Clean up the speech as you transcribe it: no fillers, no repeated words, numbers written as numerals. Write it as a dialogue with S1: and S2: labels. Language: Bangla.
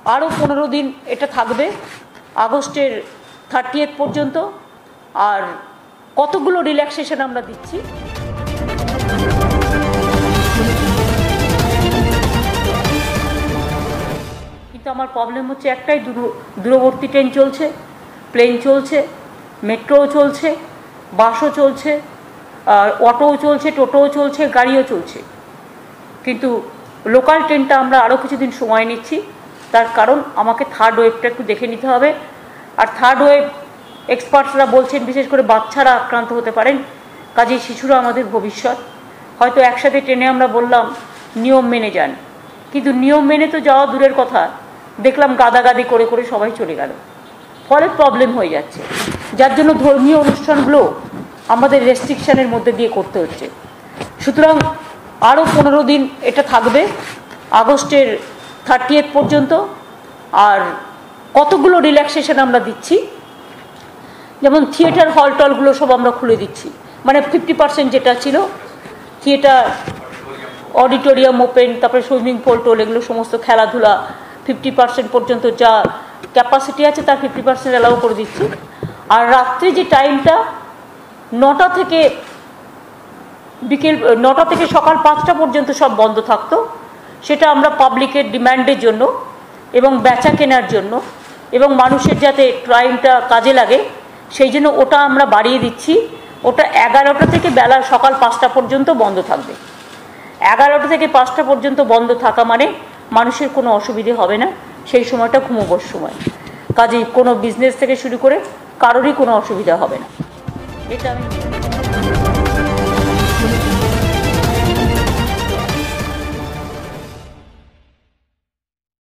S1: আরও 15 দিন এটা থাকবে আগস্টের 30 পর্যন্ত। আর কতগুলো রিল্যাক্সেশন আমরা দিচ্ছি। কিন্তু আমার প্রবলেম হচ্ছে একটাই, দূরবর্তী ট্রেন চলছে, প্লেন চলছে, মেট্রোও চলছে, বাসও চলছে, অটোও চলছে, টোটোও চলছে, গাড়িও চলছে। কিন্তু লোকাল ট্রেনটা আমরা আরও কিছুদিন সময় নিচ্ছি, তার কারণ আমাকে থার্ড ওয়েভটা একটু দেখে নিতে হবে। আর থার্ড ওয়েভ এক্সপার্টসরা বলছেন বিশেষ করে বাচ্চারা আক্রান্ত হতে পারেন, কাজেই শিশুরা আমাদের ভবিষ্যৎ। হয়তো একসাথে ট্রেনে আমরা বললাম নিয়ম মেনে যান, কিন্তু নিয়ম মেনে তো যাওয়া দূরের কথা, দেখলাম গাদাগাদি করে করে সবাই চলে গেল, ফলে প্রবলেম হয়ে যাচ্ছে। যার জন্য ধর্মীয় অনুষ্ঠানগুলো আমাদের রেস্ট্রিকশানের মধ্যে দিয়ে করতে হচ্ছে। সুতরাং আরও 15 দিন এটা থাকবে আগস্টের 30 পর্যন্ত। আর কতগুলো রিল্যাক্সেশন আমরা দিচ্ছি, যেমন থিয়েটার হল টলগুলো সব আমরা খুলে দিচ্ছি, মানে 50% যেটা ছিল থিয়েটার, অডিটোরিয়াম ওপেন, তারপরে সুইমিং পুল টোল, এগুলো সমস্ত খেলাধুলা 50% পর্যন্ত যা ক্যাপাসিটি আছে তার 50% অ্যালাউ করে দিচ্ছি। আর রাত্রি যে টাইমটা 9টা থেকে বিকেল 9টা থেকে সকাল 5টা পর্যন্ত সব বন্ধ থাকতো, সেটা আমরা পাবলিকের ডিম্যান্ডের জন্য এবং বেচা কেনার জন্য এবং মানুষের যাতে টাইমটা কাজে লাগে সেই জন্য ওটা আমরা বাড়িয়ে দিচ্ছি। ওটা 11টা থেকে বেলা সকাল 5টা পর্যন্ত বন্ধ থাকবে। 11টা থেকে 5টা পর্যন্ত বন্ধ থাকা মানে মানুষের কোনো অসুবিধে হবে না, সেই সময়টা ঘুমোবার সময়। কাজেই কোনো বিজনেস থেকে শুরু করে কারোরই কোনো অসুবিধা হবে না, এটা আমি